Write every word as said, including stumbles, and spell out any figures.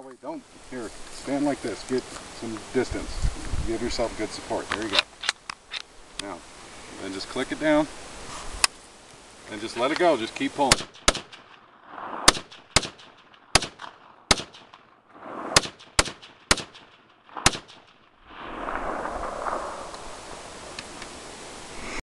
wait, don't. Here, stand like this. Get some distance. Give yourself good support. There you go. Now, then just click it down and just let it go. Just keep pulling.